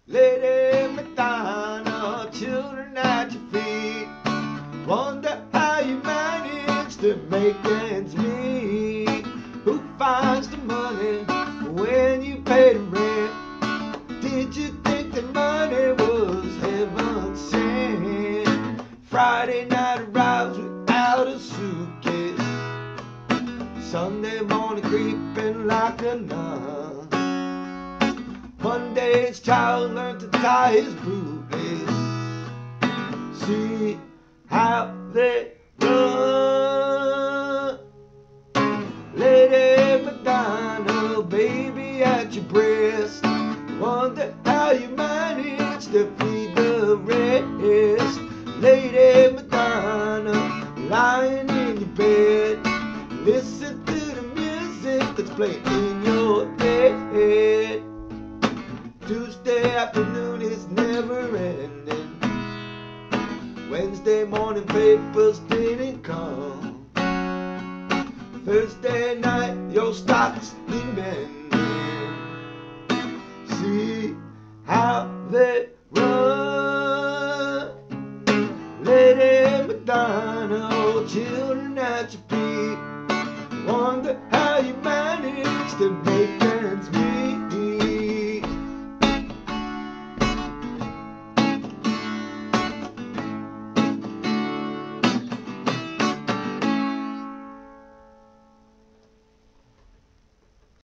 Lady Madonna, children at your feet. Wonder how you manage to make ends meet. Who finds the money when you pay the rent? Did you think the money was heaven sent? Friday night arrives without a suitcase. Sunday morning creeping like a nun. Monday's child learned to tie his bootlace. See how they run. Lady Madonna, baby at your breast. Wonder how you manage to feed the rest. Lady Madonna, lying in your bed. Listen to the music that's playing in your head. Tuesday afternoon is never ending. Wednesday morning papers didn't come. Thursday night your stocks need mending. See how they run. Lady Madonna, children at your feet.